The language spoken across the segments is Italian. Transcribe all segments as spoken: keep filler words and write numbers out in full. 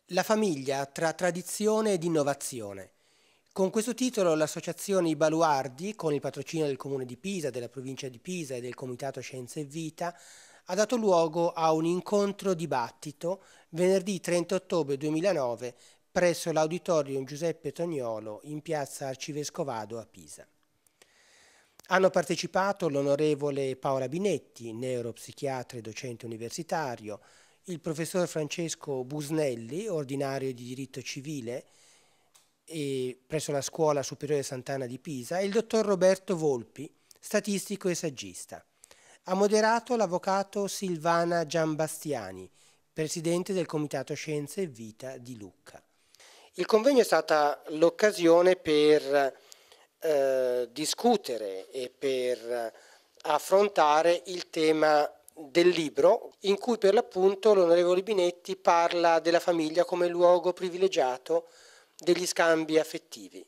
La famiglia tra tradizione ed innovazione. Con questo titolo l'associazione I Baluardi, con il patrocinio del Comune di Pisa, della provincia di Pisa e del Comitato Scienza e Vita, ha dato luogo a un incontro dibattito venerdì trenta ottobre duemilanove presso l'Auditorium Giuseppe Toniolo in piazza Arcivescovado a Pisa. Hanno partecipato l'onorevole Paola Binetti, neuropsichiatra e docente universitario, il professor Francesco Busnelli, ordinario di diritto civile e presso la Scuola Superiore Sant'Anna di Pisa, e il dottor Roberto Volpi, statistico e saggista. Ha moderato l'avvocato Silvana Giambastiani, presidente del Comitato Scienze e Vita di Lucca. Il convegno è stata l'occasione per eh, discutere e per affrontare il tema del libro, in cui per l'appunto l'onorevole Binetti parla della famiglia come luogo privilegiato degli scambi affettivi.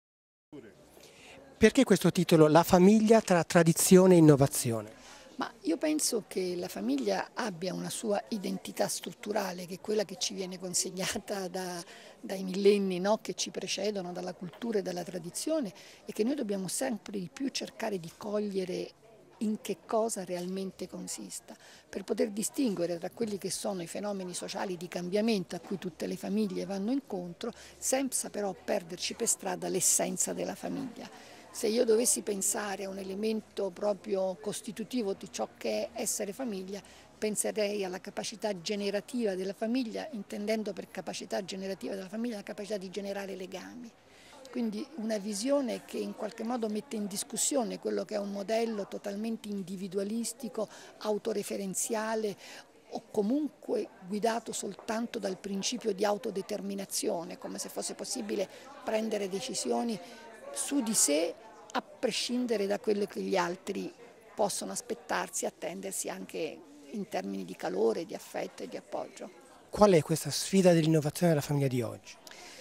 Perché questo titolo, La famiglia tra tradizione e innovazione? Ma io penso che la famiglia abbia una sua identità strutturale, che è quella che ci viene consegnata da, dai millenni, no? Che ci precedono, dalla cultura e dalla tradizione, e che noi dobbiamo sempre di più cercare di cogliere in che cosa realmente consista, per poter distinguere tra quelli che sono i fenomeni sociali di cambiamento a cui tutte le famiglie vanno incontro, senza però perderci per strada l'essenza della famiglia. Se io dovessi pensare a un elemento proprio costitutivo di ciò che è essere famiglia, penserei alla capacità generativa della famiglia, intendendo per capacità generativa della famiglia la capacità di generare legami. Quindi una visione che in qualche modo mette in discussione quello che è un modello totalmente individualistico, autoreferenziale o comunque guidato soltanto dal principio di autodeterminazione, come se fosse possibile prendere decisioni su di sé a prescindere da quello che gli altri possono aspettarsi, attendersi anche in termini di calore, di affetto e di appoggio. Qual è questa sfida dell'innovazione della famiglia di oggi?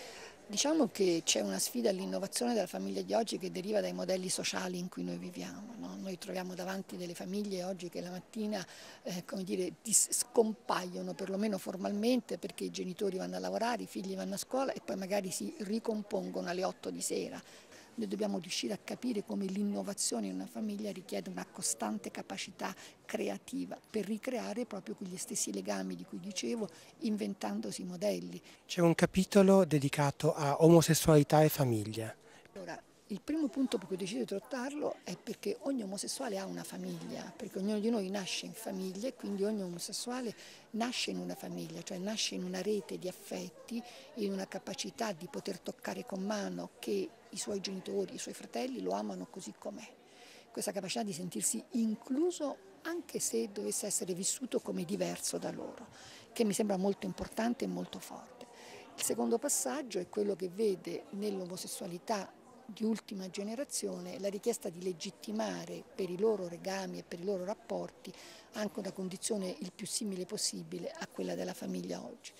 Diciamo che c'è una sfida all'innovazione della famiglia di oggi che deriva dai modelli sociali in cui noi viviamo, no? Noi troviamo davanti delle famiglie oggi che la mattina eh, come dire, scompaiono perlomeno formalmente perché i genitori vanno a lavorare, i figli vanno a scuola e poi magari si ricompongono alle otto di sera. Noi dobbiamo riuscire a capire come l'innovazione in una famiglia richiede una costante capacità creativa per ricreare proprio quegli stessi legami di cui dicevo, inventandosi modelli. C'è un capitolo dedicato a omosessualità e famiglia. Allora, il primo punto per cui ho deciso di trattarlo è perché ogni omosessuale ha una famiglia, perché ognuno di noi nasce in famiglia e quindi ogni omosessuale nasce in una famiglia, cioè nasce in una rete di affetti, in una capacità di poter toccare con mano che i suoi genitori, i suoi fratelli lo amano così com'è. Questa capacità di sentirsi incluso anche se dovesse essere vissuto come diverso da loro, che mi sembra molto importante e molto forte. Il secondo passaggio è quello che vede nell'omosessualità di ultima generazione la richiesta di legittimare per i loro legami e per i loro rapporti anche una condizione il più simile possibile a quella della famiglia oggi.